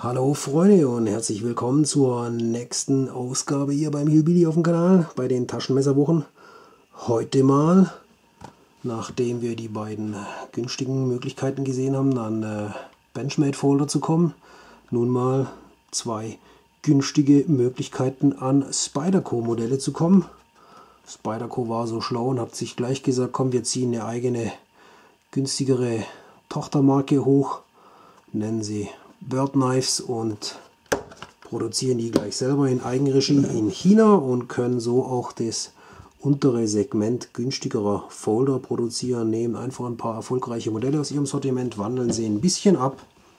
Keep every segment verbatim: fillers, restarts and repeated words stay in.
Hallo Freunde und herzlich willkommen zur nächsten Ausgabe hier beim Hillbilly auf dem Kanal bei den Taschenmesserwochen. Heute mal, nachdem wir die beiden günstigen Möglichkeiten gesehen haben, an äh, Benchmade Folder zu kommen, nun mal zwei günstige Möglichkeiten an Spyderco Modelle zu kommen. Spyderco war so schlau und hat sich gleich gesagt, komm, wir ziehen eine eigene günstigere Tochtermarke hoch, nennen sie Bird Knives und produzieren die gleich selber in Eigenregie in China und können so auch das untere Segment günstigerer Folder produzieren, nehmen einfach ein paar erfolgreiche Modelle aus ihrem Sortiment, wandeln sie ein bisschen ab,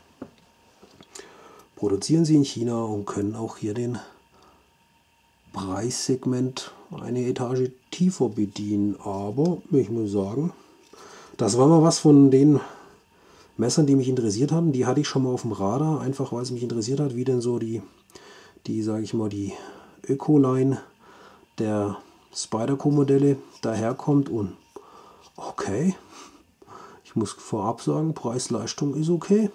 produzieren sie in China und können auch hier den Preissegment eine Etage tiefer bedienen. Aber ich muss sagen, das war mal was von den Messern, die mich interessiert hatten. Die hatte ich schon mal auf dem Radar, einfach weil es mich interessiert hat, wie denn so die, die sage ich mal, die Öko-Line der Spyderco Modelle daherkommt. Und okay, ich muss vorab sagen, Preis-Leistung ist okay.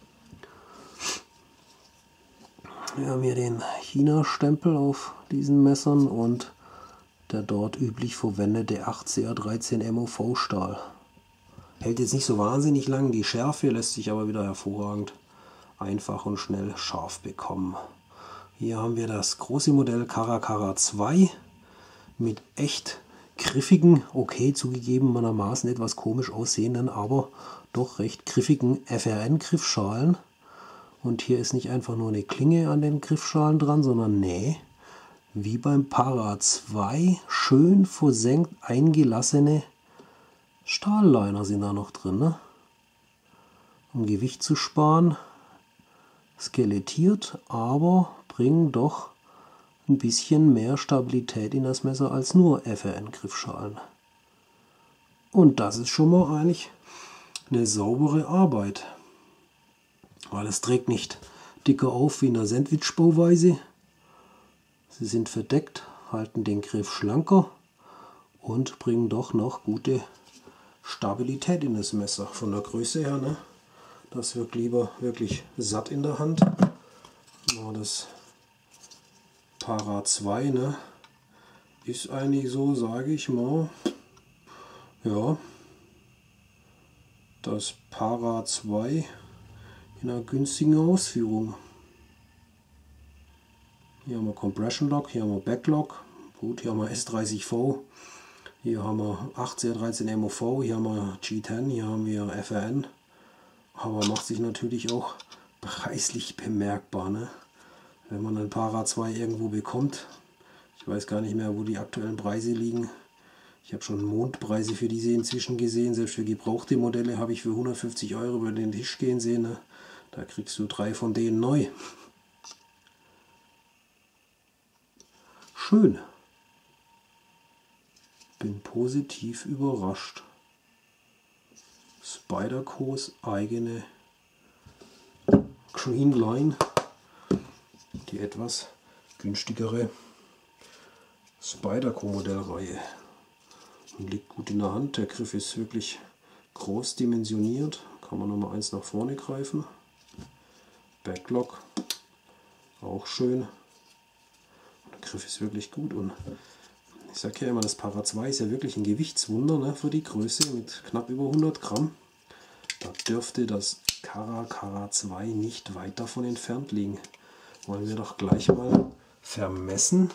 Wir haben hier den China-Stempel auf diesen Messern und der dort üblich verwendete acht C A dreizehn M O V-Stahl. Hält jetzt nicht so wahnsinnig lang, die Schärfe lässt sich aber wieder hervorragend einfach und schnell scharf bekommen. Hier haben wir das große Modell Caracara zwei mit echt griffigen, okay zugegebenermaßen etwas komisch aussehenden, aber doch recht griffigen F R N-Griffschalen. Und hier ist nicht einfach nur eine Klinge an den Griffschalen dran, sondern nee, wie beim Para zwei schön versenkt eingelassene Stahlliner sind da noch drin, ne? Um Gewicht zu sparen, skelettiert, aber bringen doch ein bisschen mehr Stabilität in das Messer als nur F R N-Griffschalen. Und das ist schon mal eigentlich eine saubere Arbeit, weil es trägt nicht dicker auf wie in der Sandwich-Bauweise. Sie sind verdeckt, halten den Griff schlanker und bringen doch noch gute Stabilität in das Messer. Von der Größe her, ne? Das wirkt lieber wirklich satt in der Hand. Ja, das Para zwei, ne? Ist eigentlich so, sage ich mal, ja, das Para zwei in einer günstigen Ausführung. Hier haben wir Compression Lock, hier haben wir Backlock, gut, hier haben wir S dreißig V. Hier haben wir acht C A dreizehn M O V, hier haben wir G zehn, hier haben wir F R N. Aber macht sich natürlich auch preislich bemerkbar, ne? Wenn man ein Para zwei irgendwo bekommt. Ich weiß gar nicht mehr, wo die aktuellen Preise liegen. Ich habe schon Mondpreise für diese inzwischen gesehen. Selbst für gebrauchte Modelle habe ich für hundertfünfzig Euro über den Tisch gehen sehen, ne? Da kriegst du drei von denen neu. Schön. Bin positiv überrascht. Spydercos eigene Green Line, die etwas günstigere Spyderco Modellreihe. Und liegt gut in der Hand. Der Griff ist wirklich groß dimensioniert. Kann man nochmal eins nach vorne greifen. Backlock, auch schön. Der Griff ist wirklich gut und ich sage ja immer, das Para zwei ist ja wirklich ein Gewichtswunder, ne, für die Größe mit knapp über hundert Gramm. Da dürfte das Caracara zwei nicht weit davon entfernt liegen. Wollen wir doch gleich mal vermessen.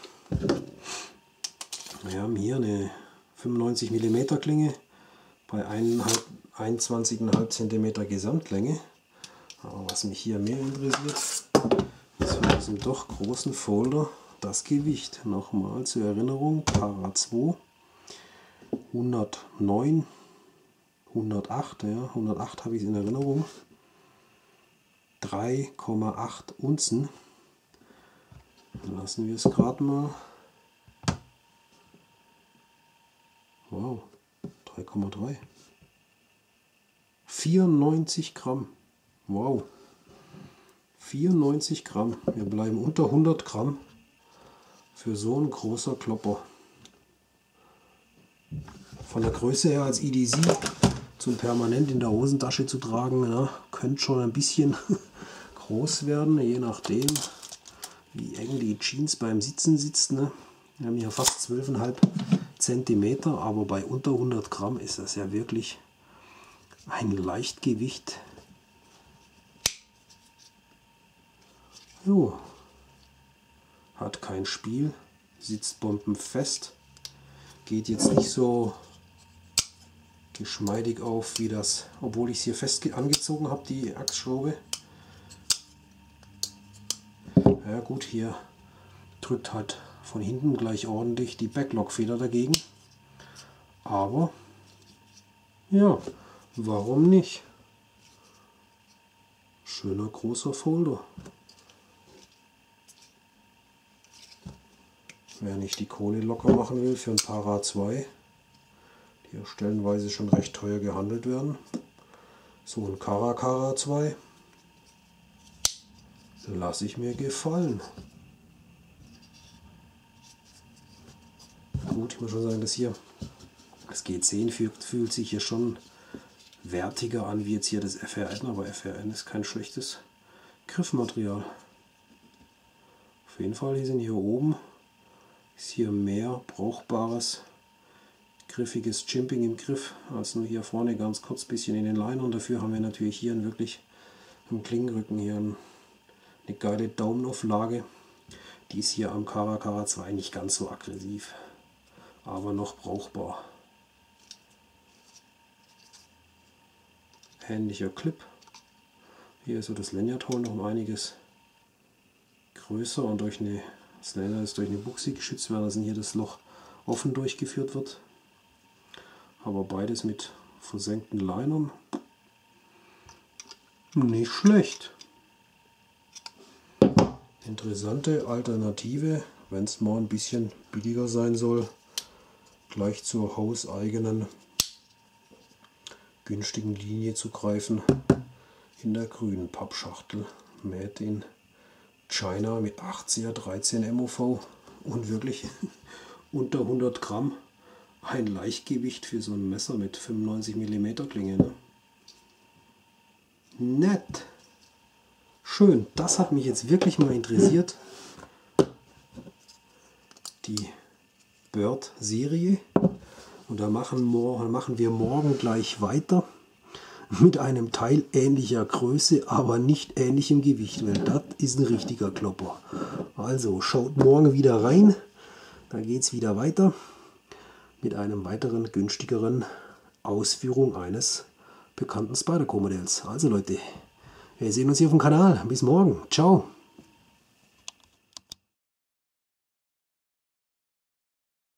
Wir haben hier eine fünfundneunzig Millimeter Klinge bei einundzwanzig Komma fünf Zentimeter Gesamtlänge. Aber was mich hier mehr interessiert, ist von diesem doch großen Folder das Gewicht. Nochmal zur Erinnerung, Para zwei, hundertneun, hundertacht, ja, hundertacht habe ich in Erinnerung, drei Komma acht Unzen. Lassen wir es gerade mal. Wow, drei Komma drei. vierundneunzig Gramm. Wow. vierundneunzig Gramm. Wir bleiben unter hundert Gramm. Für so ein großer Klopper. Von der Größe her als E D C zum permanent in der Hosentasche zu tragen, ja, könnte schon ein bisschen groß werden, je nachdem, wie eng die Jeans beim Sitzen sitzt. Ne? Wir haben hier fast zwölf Komma fünf Zentimeter, aber bei unter hundert Gramm ist das ja wirklich ein Leichtgewicht. Jo. Hat kein Spiel, sitzt bombenfest, geht jetzt nicht so geschmeidig auf wie das, obwohl ich es hier fest angezogen habe, die Achsschraube. Ja gut, hier drückt halt von hinten gleich ordentlich die Backlock-Feder dagegen. Aber ja, warum nicht? Schöner großer Folder. Wer nicht die Kohle locker machen will für ein Para zwei, die ja stellenweise schon recht teuer gehandelt werden. So ein Kara Kara zwei lasse ich mir gefallen. Gut, ich muss schon sagen, dass hier das G zehn fühlt, fühlt sich hier schon wertiger an wie jetzt hier das F R N, aber F R N ist kein schlechtes Griffmaterial. Auf jeden Fall, hier sind hier oben ist hier mehr brauchbares, griffiges Jimping im Griff, als nur hier vorne ganz kurz bisschen in den Liner. Und dafür haben wir natürlich hier einen wirklich im Klingenrücken hier eine geile Daumenauflage. Die ist hier am Kara Kara zwei nicht ganz so aggressiv, aber noch brauchbar. Ähnlicher Clip. Hier ist so das Lanyard-Hole noch um einiges größer und durch eine Das Lanyard ist durch eine Buchse geschützt, weil hier das Loch offen durchgeführt wird. Aber beides mit versenkten Linern. Nicht schlecht. Interessante Alternative, wenn es mal ein bisschen billiger sein soll, gleich zur hauseigenen günstigen Linie zu greifen. In der grünen Pappschachtel. Made in China mit acht C R dreizehn M O V und wirklich unter hundert Gramm. Ein Leichtgewicht für so ein Messer mit fünfundneunzig Millimeter Klinge. Ne? Nett. Schön. Das hat mich jetzt wirklich mal interessiert. Die Bird Serie. Und da machen, machen wir morgen gleich weiter. Mit einem Teil ähnlicher Größe, aber nicht ähnlichem Gewicht, weil das ist ein richtiger Klopper. Also schaut morgen wieder rein, da geht es wieder weiter mit einem weiteren günstigeren Ausführung eines bekannten Spyderco Modells. Also Leute, wir sehen uns hier auf dem Kanal. Bis morgen. Ciao.